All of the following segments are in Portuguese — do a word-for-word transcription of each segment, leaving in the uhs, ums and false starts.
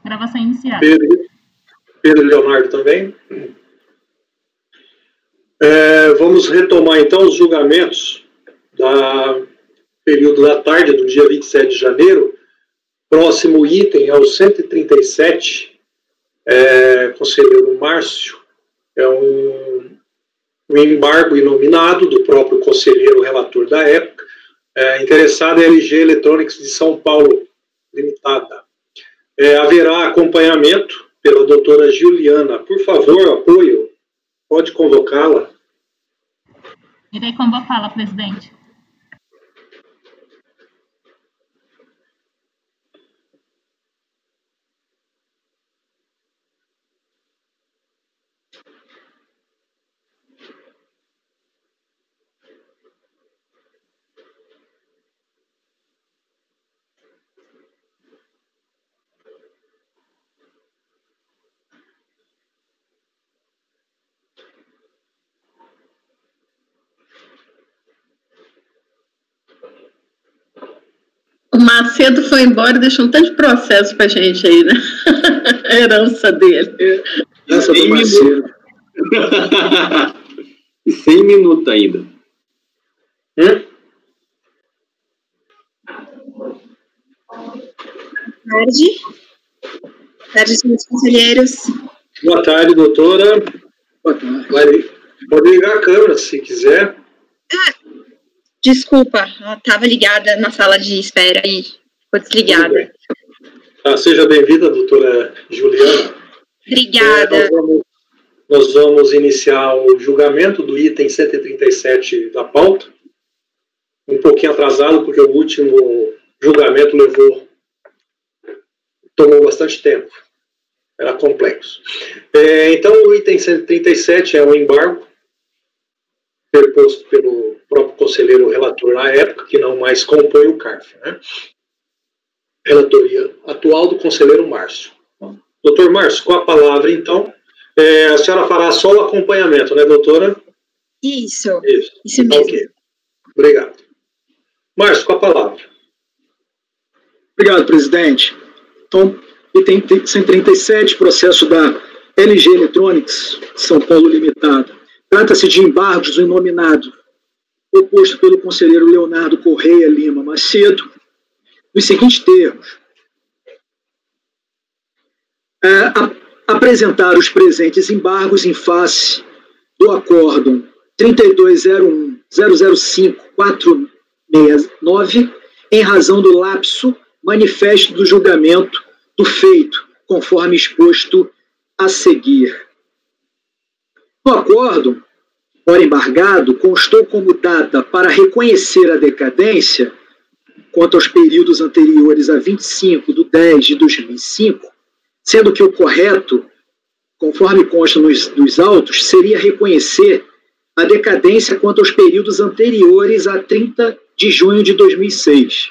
Gravação iniciada. Pedro, Pedro Leonardo também. É, vamos retomar, então, os julgamentos do período da tarde do dia vinte e sete de janeiro. Próximo item é o cento e trinta e sete, é, conselheiro Márcio, é um, um embargo inominado do próprio conselheiro relator da época, é, interessado em L G Electronics de São Paulo, limitada. É, haverá acompanhamento pela doutora Juliana. Por favor, apoio, pode convocá-la. Irei convocá-la, presidente. O Macedo foi embora e deixou um tanto de processo pra gente aí, né? A herança dele. Herança do Macedo. Sem minuto ainda. Hum? Boa tarde. Boa tarde, senhores conselheiros. Boa tarde, doutora. Boa tarde. Vai, pode ligar a câmera, se quiser. Ah, desculpa, ela estava ligada na sala de espera e ficou desligada. Ah, seja bem-vinda, doutora Juliana. Obrigada. É, nós, vamos, nós vamos iniciar o julgamento do item cento e trinta e sete da pauta. Um pouquinho atrasado, porque o último julgamento levou, tomou bastante tempo. Era complexo. É, então, o item cento e trinta e sete é um embargo proposto pelo próprio conselheiro relator na época, que não mais compõe o C A R F, né? Relatoria atual do conselheiro Márcio. Doutor Márcio, com a palavra, então, é, a senhora fará só o acompanhamento, né, doutora? Isso, Isso, isso mesmo. Ok, obrigado. Márcio, com a palavra. Obrigado, presidente. Então, item cento e trinta e sete, processo da L G Electronics, São Paulo Limitada. Trata-se de embargos do inominado, oposto pelo conselheiro Leonardo Correia Lima Macedo, nos seguintes termos. É, a, apresentar os presentes embargos em face do acórdão trinta e dois zero um zero zero cinco quatro seis nove, em razão do lapso manifesto do julgamento do feito, conforme exposto a seguir. No acórdão, ora embargado, constou como data para reconhecer a decadência quanto aos períodos anteriores a vinte e cinco de dez de dois mil e cinco, sendo que o correto, conforme consta nos, nos autos, seria reconhecer a decadência quanto aos períodos anteriores a trinta de junho de dois mil e seis.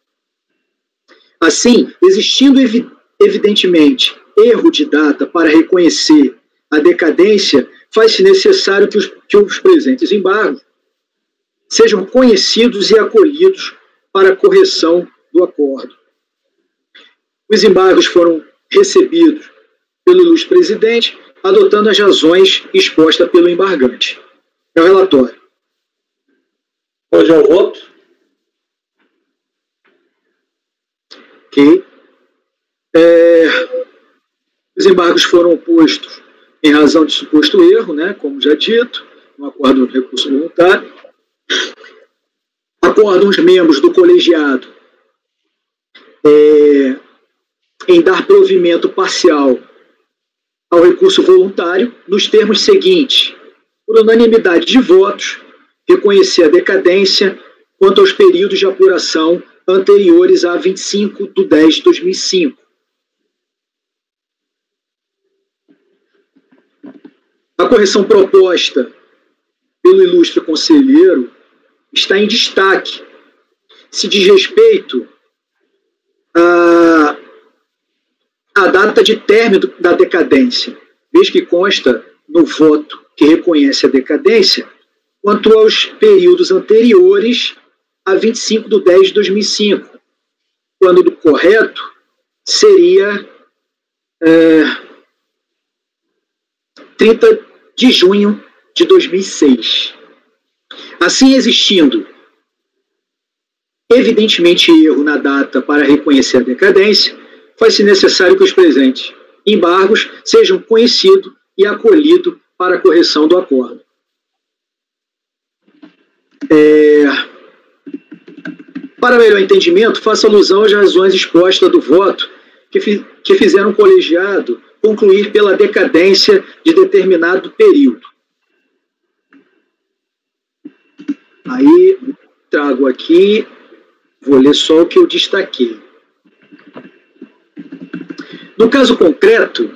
Assim, existindo evi evidentemente erro de data para reconhecer a decadência, faz-se necessário que os, que os presentes embargos sejam conhecidos e acolhidos para a correção do acordo. Os embargos foram recebidos pelo ilustre presidente, adotando as razões expostas pelo embargante. É o relatório. Pode ao voto. Ok. É, os embargos foram postos em razão de suposto erro, né, como já dito, no acordo do recurso voluntário. Acordam os membros do colegiado é, em dar provimento parcial ao recurso voluntário nos termos seguintes: por unanimidade de votos, reconhecer a decadência quanto aos períodos de apuração anteriores a vinte e cinco de dez de dois mil e cinco. A correção proposta pelo ilustre conselheiro está em destaque. Se diz respeito à, à data de término da decadência, vez que consta no voto que reconhece a decadência, quanto aos períodos anteriores a vinte e cinco de dez de dois mil e cinco, quando do correto seria é, trinta de junho de dois mil e seis. Assim, existindo evidentemente erro na data para reconhecer a decadência, faz-se necessário que os presentes embargos sejam conhecidos e acolhidos para a correção do acordo. É... Para melhor entendimento, faça alusão às razões expostas do voto que, fi que fizeram o colegiado concluir pela decadência de determinado período. Aí, trago aqui, vou ler só o que eu destaquei. No caso concreto,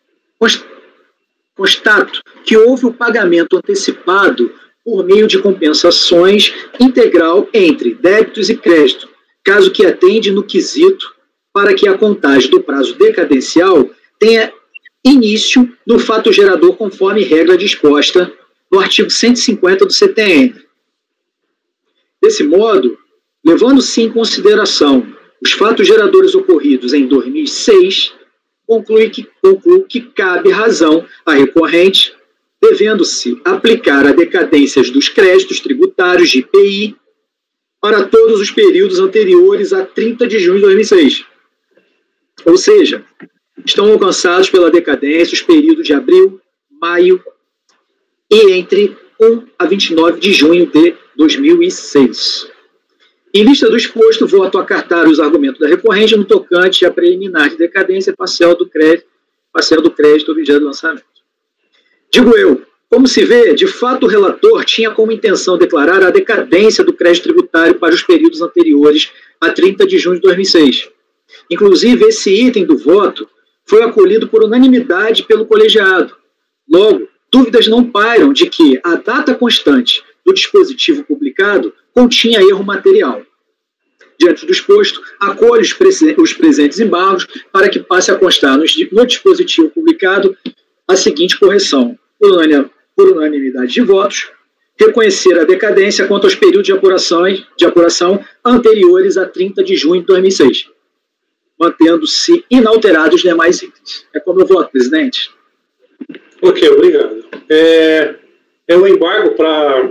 constato que houve o pagamento antecipado por meio de compensações integral entre débitos e crédito, caso que atende no quesito para que a contagem do prazo decadencial tenha início no fato gerador conforme regra disposta no artigo cento e cinquenta do C T N. Desse modo, levando-se em consideração os fatos geradores ocorridos em dois mil e seis, conclui que, conclui que cabe razão à recorrente, devendo-se aplicar a decadências dos créditos tributários de I P I para todos os períodos anteriores a trinta de junho de dois mil e seis. Ou seja, estão alcançados pela decadência os períodos de abril, maio e entre um a vinte e nove de junho de dois mil e seis. Em vista do exposto, voto a acartar os argumentos da recorrente no tocante à preliminar de decadência parcial do crédito, parcial do crédito objeto do lançamento. Digo eu, como se vê, de fato o relator tinha como intenção declarar a decadência do crédito tributário para os períodos anteriores a trinta de junho de dois mil e seis. Inclusive, esse item do voto foi acolhido por unanimidade pelo colegiado. Logo, dúvidas não pairam de que a data constante do dispositivo publicado continha erro material. Diante do exposto, acolho os, os presentes embargos para que passe a constar no, no dispositivo publicado a seguinte correção: por, unanim, por unanimidade de votos, reconhecer a decadência quanto aos períodos de apuração, de apuração anteriores a trinta de junho de dois mil e seis, mantendo-se inalterados os demais itens. É como eu voto, presidente. Ok, obrigado. É, é um embargo para,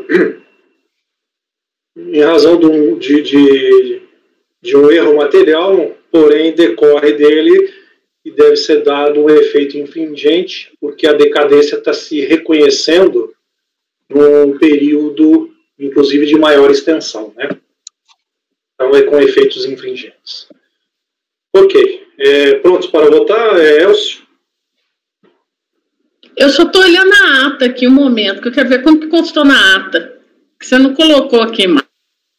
em razão de um, de, de, de um erro material, porém decorre dele e deve ser dado um efeito infringente, porque a decadência está se reconhecendo num período, inclusive, de maior extensão, né? Então é com efeitos infringentes. Ok. É, prontos para votar, é, Elcio? Eu só estou olhando a ata aqui um momento, que eu quero ver como que constou na ata, que você não colocou aqui mais.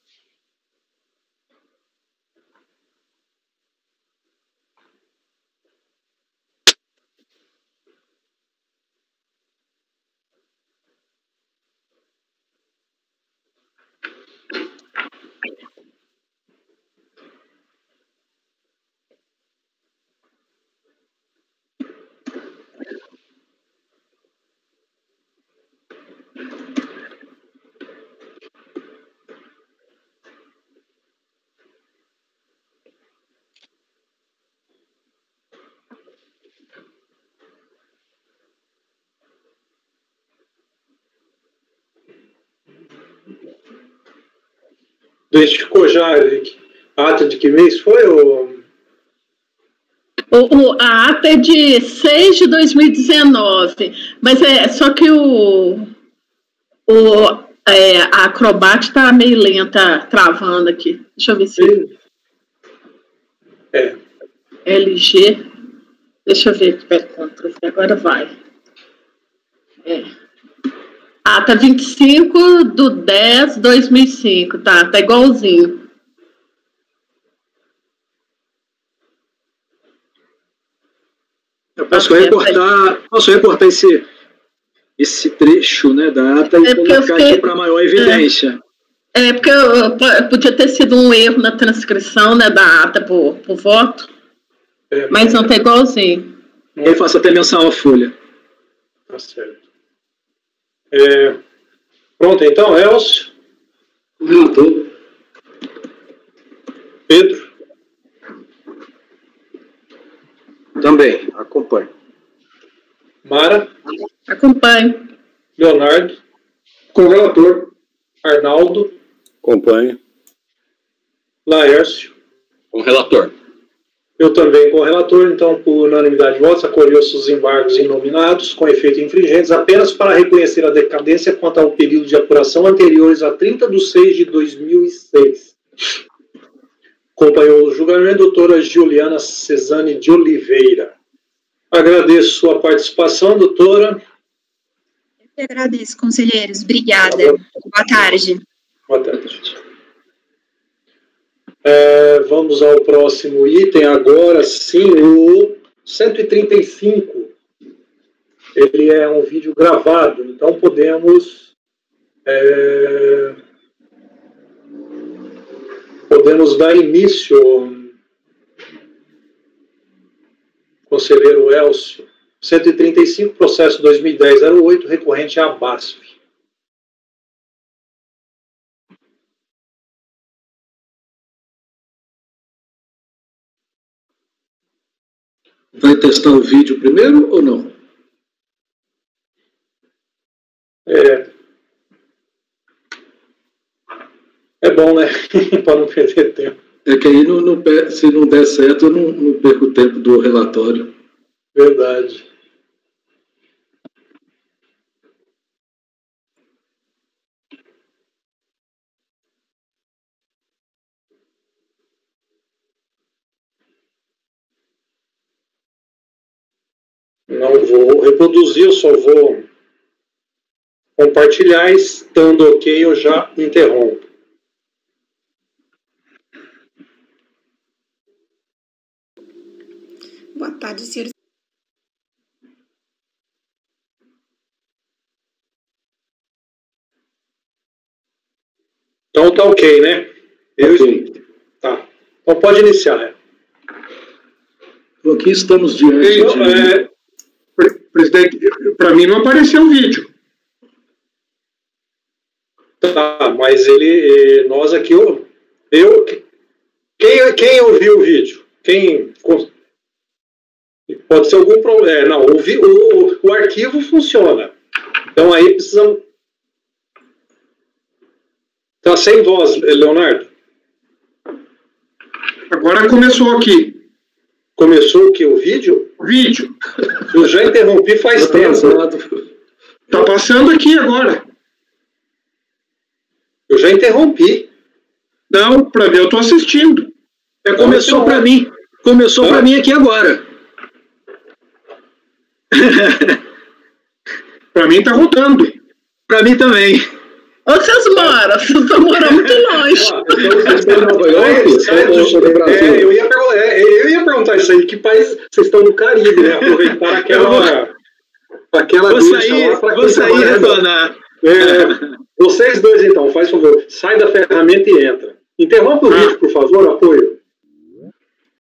Identificou já, Eric, a ata de que mês foi? Ou... O, o, a ata é de seis de dois mil e dezenove, mas é só que o, o, é, a Acrobat está meio lenta, travando aqui. Deixa eu ver se... É. L G... Deixa eu ver aqui, agora vai. É. Ata vinte e cinco de dez de dois mil e cinco, tá? Tá igualzinho. Eu posso recortar, posso recortar esse, esse trecho, né, da ata e é colocar fiquei, aqui para maior evidência. É, é porque eu, eu, podia ter sido um erro na transcrição, né, da ata por, por voto, é, mas não tá igualzinho. Eu faço até menção à folha. Tá certo. É, pronto, então, Elcio? Relator. Pedro? Também, acompanho. Mara? Acompanho. Leonardo? Com relator. Arnaldo? Acompanho. Laércio? Com relator. Eu também com o relator, então, por unanimidade de votos, acolheu-se os embargos inominados com efeito infringentes apenas para reconhecer a decadência quanto ao período de apuração anteriores a trinta de seis de dois mil e seis. Acompanhou o julgamento a doutora Juliana Cesane de Oliveira. Agradeço sua participação, doutora. Eu que agradeço, conselheiros. Obrigada. Boa tarde. Boa tarde. É, vamos ao próximo item, agora sim, o cento e trinta e cinco. Ele é um vídeo gravado, então podemos é, podemos dar início, conselheiro Elcio. cento e trinta e cinco, processo dois mil e dez zero oito, recorrente à BASF. Vai testar o vídeo primeiro ou não? É, é bom, né? Para não perder tempo. É que aí, não, não, se não der certo, eu não, não perco o tempo do relatório. Verdade. Não vou reproduzir, eu só vou compartilhar. Estando ok, eu já interrompo. Boa tarde, senhores. Então tá ok, né? Eu Ok. Tá. Então pode iniciar, né? Então, aqui estamos diante Então, de... é, presidente, para mim não apareceu o vídeo. Tá, mas ele, nós aqui, eu, eu quem, quem ouviu o vídeo? Quem, pode ser algum problema, é, não, o, o, o arquivo funciona, então aí precisamos, tá sem voz, Leonardo? Agora começou aqui. Começou o que, o vídeo? O vídeo. Eu já interrompi faz Tá tempo. passado. Tá passando aqui agora. Eu já interrompi. Não, para ver, eu tô assistindo. É, começou para mim. Começou Ah. para mim aqui agora. Para mim tá rodando. Para mim também. Onde vocês moram? Vocês estão morando muito longe. Ah, então vocês estão em Nova York? É, eu, ia perguntar, é, eu ia perguntar isso aí, que país vocês estão no Caribe, né? Aproveitar aquela... aquela Vou deixa sair, lá pra vou quem sair e trabalha. retornar. É, vocês dois, então, faz favor, sai da ferramenta e entra. Interrompa o Ah. vídeo, por favor, apoio.